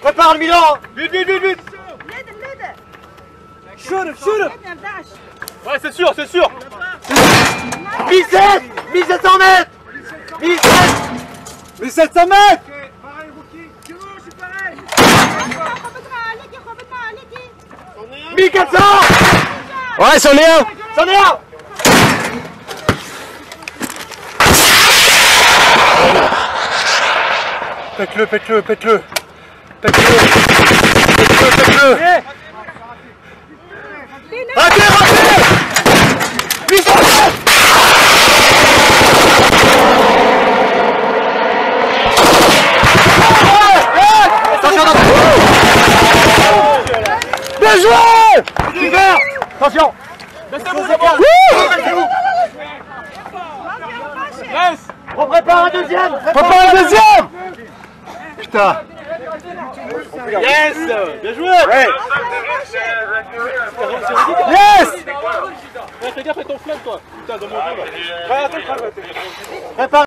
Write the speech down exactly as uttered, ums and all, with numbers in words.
Prépare le Milan. Vite, vite, vite, vite. Shoot, shoot. Ouais, c'est sûr, c'est sûr. mille sept cents mètres. mille sept cents mètres. mille quatre cents. Ouais, c'en est un. C'en est un. Pète-le, pète-le, pète-le. Pète-le. Pète-le, pète-le. Ratez, ratez. mille sept cents. Bien joué. Super. Attention. Baissez-vous, c'est bon. Laisse. On prépare un deuxième. Prépare un deuxième. Putain. Yes. Bien joué. Ouais. Yes. Ouais, fais gaffe à ton flingue, toi. Putain, dans mon dos, là. Prépare.